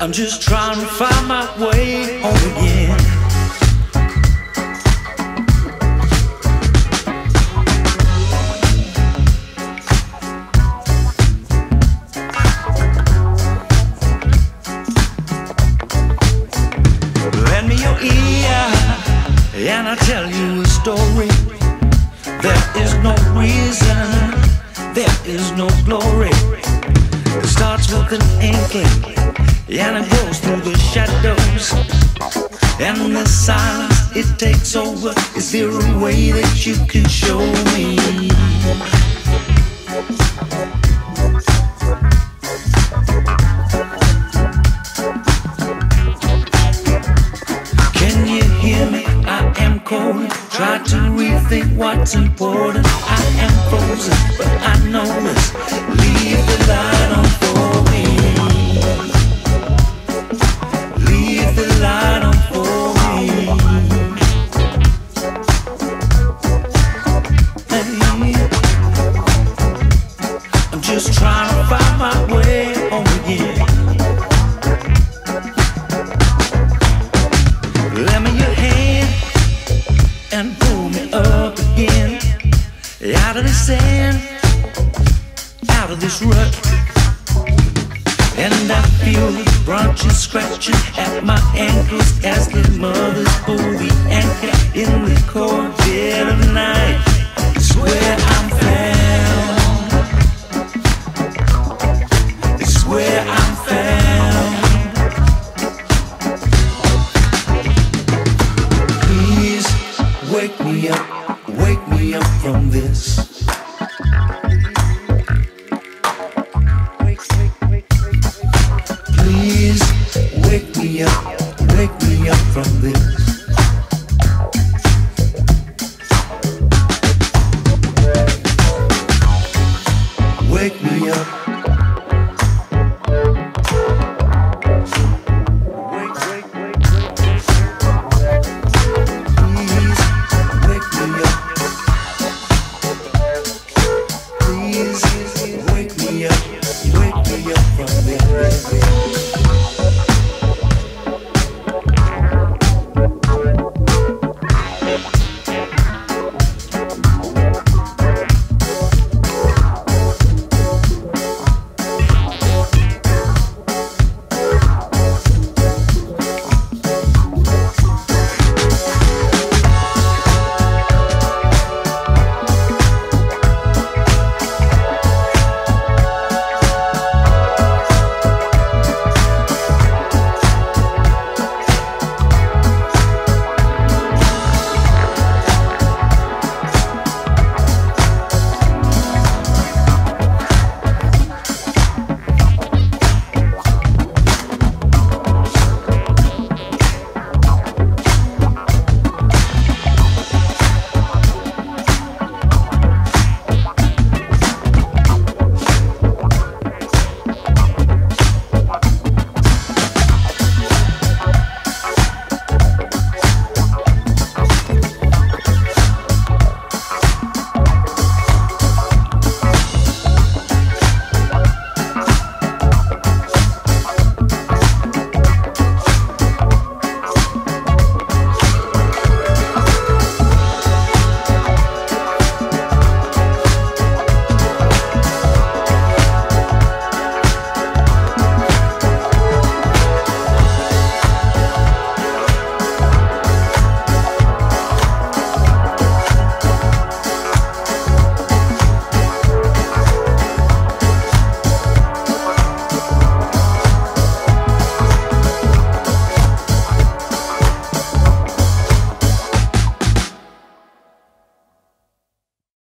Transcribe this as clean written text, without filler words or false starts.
I'm just trying to find my way home again. Lend me your ear and I'll tell you a story. There is no reason, there is no glory. It starts with an inkling and it goes through the shadows, and the silence it takes over. Is there a way that you can show me? Can you hear me? I am cold. Try to rethink what's important. I am frozen, but I know this. Leave the light on for me. Leave the light on for me. Hey, I'm just trying to find my way home again. Lend me your hand and pull me up again, out of the sand, out of this rut. And I feel the branches scratching at my ankles as the mothers pull the anchor in the cold dead of night. It's where I'm found. It's where I'm found. Please wake me up from this. Please wake me up from this.